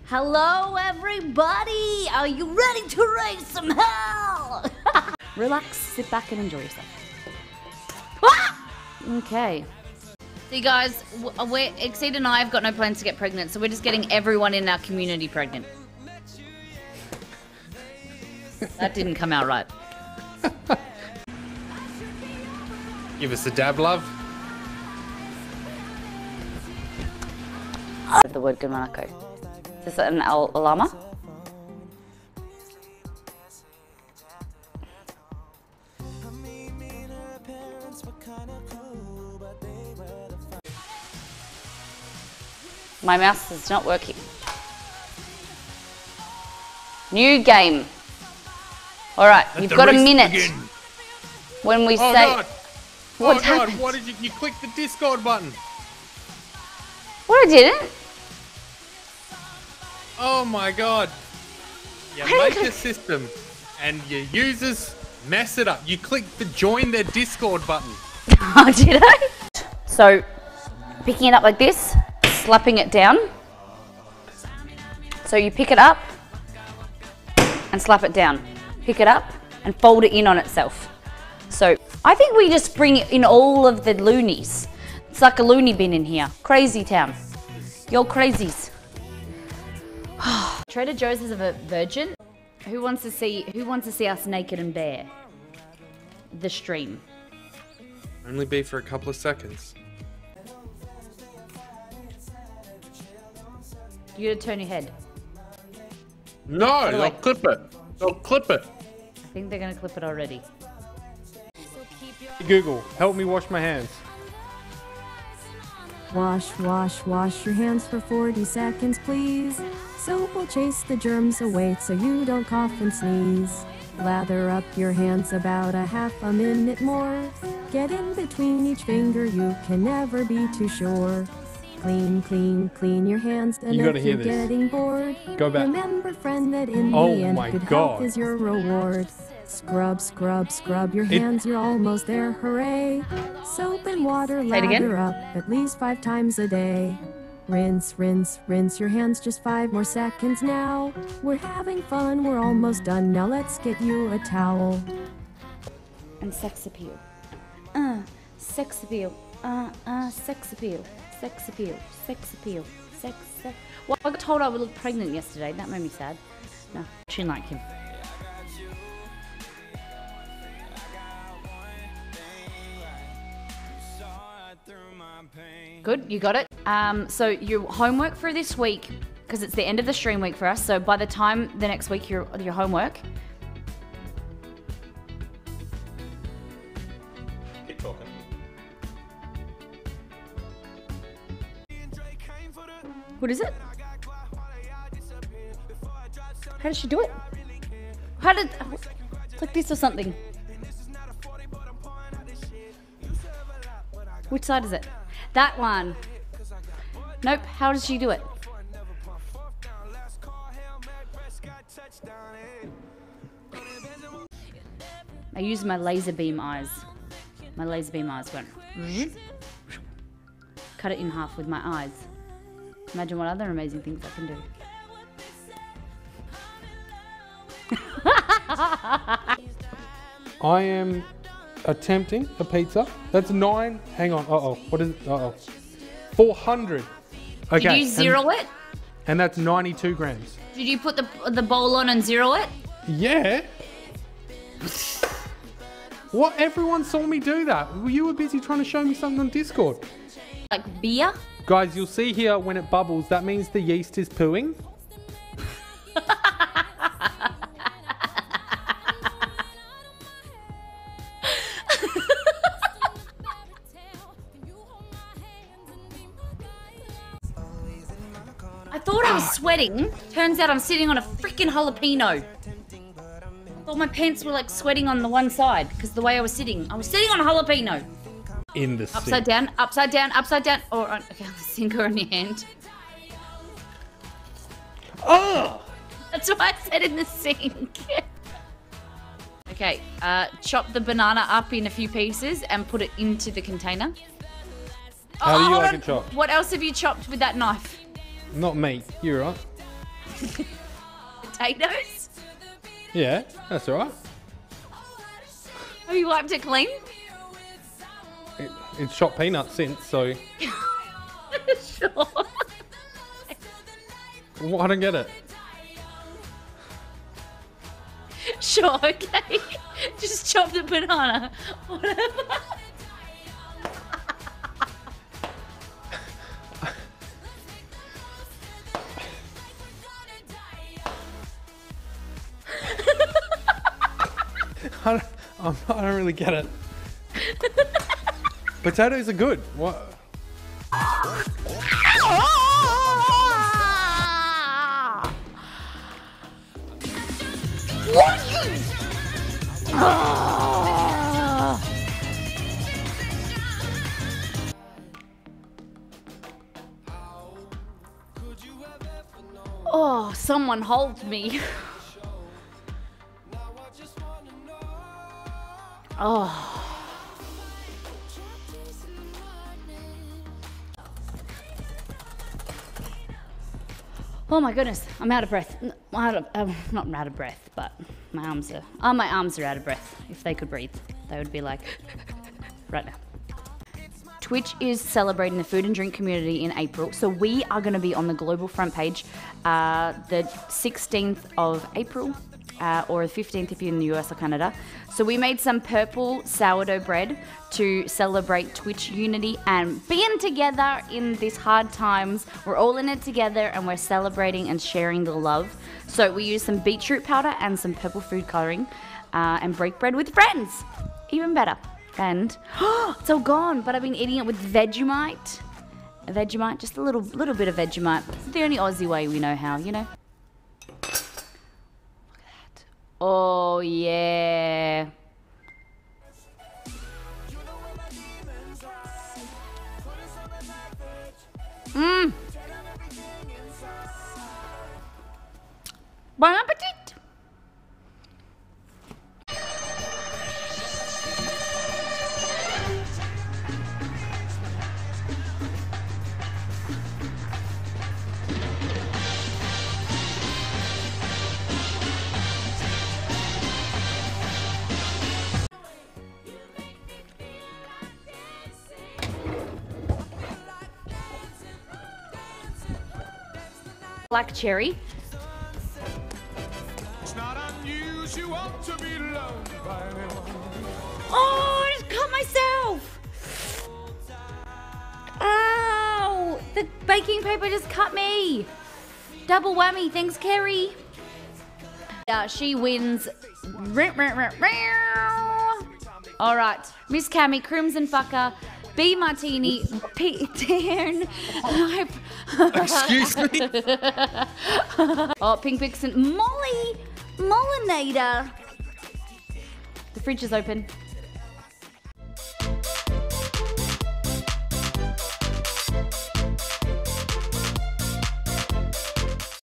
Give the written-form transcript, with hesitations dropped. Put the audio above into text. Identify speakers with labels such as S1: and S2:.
S1: Hello, everybody! Are you ready to raise some hell? Relax, sit back, and enjoy yourself. Ah! Okay. So, you guys, Exceed and I have got no plans to get pregnant, so we're just getting everyone in our community pregnant. That didn't come out right.
S2: Give us a dab, love.
S1: The word good Monaco. Is this an llama? My mouse is not working. New game. All right, you've got a minute.
S2: Begin.
S1: When we
S2: Oh
S1: say,
S2: God!
S1: what
S2: oh
S1: happened?
S2: God! Why did you click the Discord button?
S1: What, I didn't?
S2: Oh my God! You make a system, and your users mess it up. You click the join their Discord button.
S1: Oh, did I? So, picking it up like this, slapping it down. So you pick it up and slap it down. Pick it up and fold it in on itself. So I think we just bring in all of the loonies. It's like a loony bin in here. Crazy town. You're crazies. Trader Joe's is a virgin. Who wants to see us naked and bare? The stream.
S2: Only be for a couple of seconds.
S1: You gotta turn your head.
S2: No, they'll clip it. They'll clip it.
S1: I think they're gonna clip it already.
S2: Google, help me wash my hands.
S3: Wash, wash, wash your hands for 40 seconds, please. Soap will chase the germs away so you don't cough and sneeze. Lather up your hands about a half a minute more. Get in between each finger, you can never be too sure. Clean, clean, clean your hands, and if you're getting bored,
S2: Go back.
S3: remember, friend, that in the end, good health is your reward. Scrub, scrub, scrub your hands, you're almost there, hooray. Soap and water, lather up at least 5 times a day. Rinse, rinse, rinse your hands, just 5 more seconds now. We're having fun, we're almost done, now let's get you a towel.
S1: And sex appeal. Sex appeal. Sex appeal. Sex appeal. Sex appeal. Sex. Well, I got told I would look pregnant yesterday. That made me sad. No, she didn't like him. Good, you got it. So your homework for this week, because it's the end of the stream week for us. So by the time the next week, your homework.
S2: Keep talking.
S1: What is it? How did she do it? How did... Click this or something. Which side is it? That one. Nope. How did she do it? I used my laser beam eyes. My laser beam eyes went... Cut it in half with my eyes. Imagine what other amazing things I can do.
S2: I am attempting a pizza. That's 9. Hang on. Uh-oh. What is it? Uh-oh. 400. Okay.
S1: Did you zero it?
S2: And that's 92 grams.
S1: Did you put the bowl on and zero it?
S2: Yeah. What? Everyone saw me do that. You were busy trying to show me something on Discord.
S1: Like beer?
S2: Guys, you'll see here when it bubbles, that means the yeast is pooing.
S1: I thought I was sweating. Turns out I'm sitting on a freaking jalapeno. I thought my pants were like sweating on the one side because the way I was sitting. I was sitting on a jalapeno.
S2: In the sink.
S1: Upside down, upside down, upside down. Or okay, on the sink or in your hand.
S2: Oh!
S1: That's why I said in the sink. Okay, chop the banana up in a few pieces and put it into the container.
S2: How do you like it chopped?
S1: What else have you chopped with that knife?
S2: Not me. You're right.
S1: Potatoes?
S2: Yeah, that's all right.
S1: Have you wiped it clean?
S2: It's shot peanuts since, so...
S1: Sure.
S2: Well, I don't get it.
S1: Sure, okay. Just chop the banana. Whatever.
S2: I don't really get it. Potatoes are good. What?
S1: Oh, someone hold me. Oh. Oh my goodness, I'm out of breath. Not out of breath, but my arms are out of breath. If they could breathe, they would be like right now. Twitch is celebrating the food and drink community in April, so we are going to be on the global front page the 16th of April. Or the 15th if you're in the US or Canada. So we made some purple sourdough bread to celebrate Twitch unity and being together in these hard times. We're all in it together and we're celebrating and sharing the love. So we used some beetroot powder and some purple food coloring and break bread with friends. Even better. And it's all gone, but I've been eating it with Vegemite. Vegemite, just a little bit of Vegemite. It's the only Aussie way we know how, you know. Oh, yeah. Mmm. Bon appetit. Black cherry. It's not unusual to be loved by anyone. Oh, I just cut myself. Ow, the baking paper just cut me. Double whammy, thanks Kerry. She wins. All right, Miss Cammy, Crimson Fucker, B Martini, P Darn.
S2: Excuse me?
S1: Oh, Pink Vixen, Molly, Mollinator. The fridge is open.